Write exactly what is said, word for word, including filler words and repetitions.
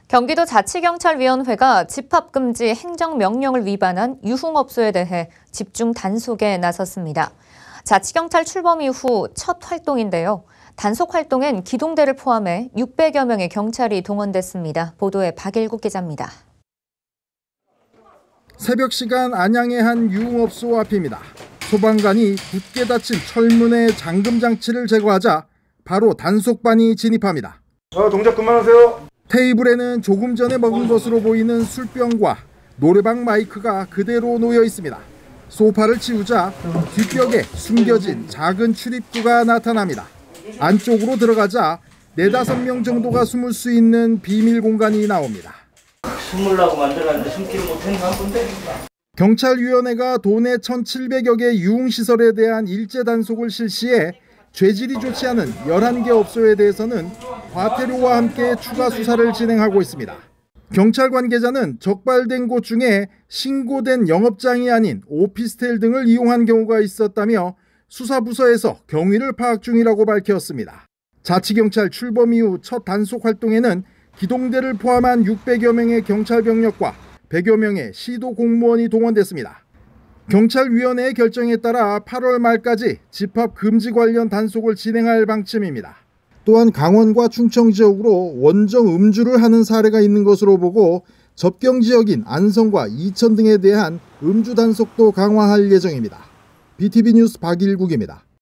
경기도 자치경찰위원회가 집합금지 행정명령을 위반한 유흥업소에 대해 집중 단속에 나섰습니다. 자치경찰 출범 이후 첫 활동인데요. 단속 활동엔 기동대를 포함해 육백여 명의 경찰이 동원됐습니다. 보도에 박일국 기자입니다. 새벽 시간 안양의 한 유흥업소 앞입니다. 소방관이 굳게 닫힌 철문의 잠금 장치를 제거하자 바로 단속반이 진입합니다. 자, 동작 그만하세요. 테이블에는 조금 전에 먹은 것으로 보이는 술병과 노래방 마이크가 그대로 놓여 있습니다. 소파를 치우자 뒷벽에 숨겨진 작은 출입구가 나타납니다. 안쪽으로 들어가자 네다섯 명 정도가 숨을 수 있는 비밀 공간이 나옵니다. 숨으려고 만들었는데 숨기를 못하는 건데. 경찰위원회가 도내 천칠백여 개 유흥시설에 대한 일제 단속을 실시해 죄질이 좋지 않은 열한 개 업소에 대해서는 과태료와 함께 추가 수사를 진행하고 있습니다. 경찰 관계자는 적발된 곳 중에 신고된 영업장이 아닌 오피스텔 등을 이용한 경우가 있었다며 수사부서에서 경위를 파악 중이라고 밝혔습니다. 자치경찰 출범 이후 첫 단속 활동에는 기동대를 포함한 육백여 명의 경찰 병력과 백여 명의 시도 공무원이 동원됐습니다. 경찰위원회의 결정에 따라 팔월 말까지 집합 금지 관련 단속을 진행할 방침입니다. 또한 강원과 충청 지역으로 원정 음주를 하는 사례가 있는 것으로 보고 접경 지역인 안성과 이천 등에 대한 음주 단속도 강화할 예정입니다. 비티비 뉴스 박일국입니다.